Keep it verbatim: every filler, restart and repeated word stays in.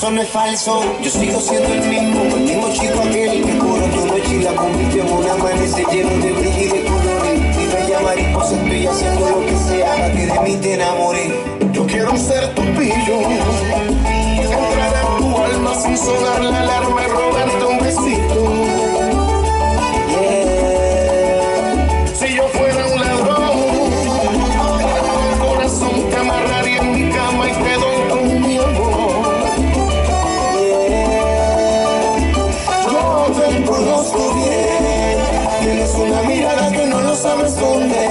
eso no es falso. Yo sigo siendo el mismo, el mismo chico aquel que curó tu noche y la convirtió en un amanecer lleno de brillo y de colores. Mi bella mariposa, estoy haciendo lo que sea para que de mí te enamores. Yo quiero ser tu pillo, entrar a tu alma sin sonar la alarma y robarte un besito. Yeah. Si yo fuera un ladrón, el corazón te amarraría en mi cama y te doy todo mi amor. Yeah. Yo te conozco bien, tienes una mirada que no lo sabes dónde